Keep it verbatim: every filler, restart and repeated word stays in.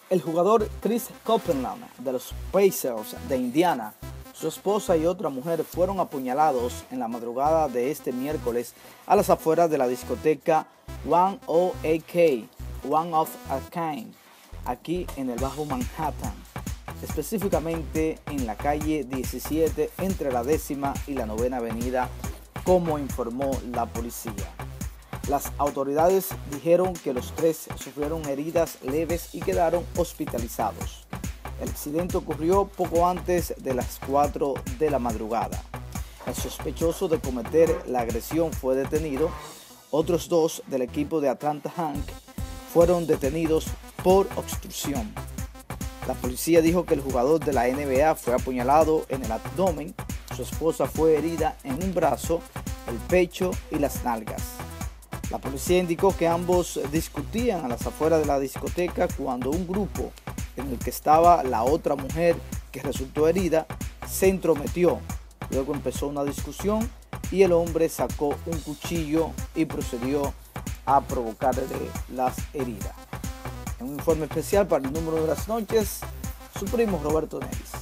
El jugador Chris Copeland de los Pacers de Indiana, su esposa y otra mujer fueron apuñalados en la madrugada de este miércoles a las afueras de la discoteca One O A K, One of a Kind, aquí en el Bajo Manhattan, específicamente en la calle diecisiete entre la décima y la novena avenida, como informó la policía. Las autoridades dijeron que los tres sufrieron heridas leves y quedaron hospitalizados. El accidente ocurrió poco antes de las cuatro de la madrugada. El sospechoso de cometer la agresión fue detenido. Otros dos del equipo de Atlanta Hawks fueron detenidos por obstrucción. La policía dijo que el jugador de la N B A fue apuñalado en el abdomen. Su esposa fue herida en un brazo, el pecho y las nalgas. La policía indicó que ambos discutían a las afueras de la discoteca cuando un grupo en el que estaba la otra mujer que resultó herida se entrometió. Luego empezó una discusión y el hombre sacó un cuchillo y procedió a provocarle las heridas. En un informe especial para el número de las noches, su primo Roberto Neris.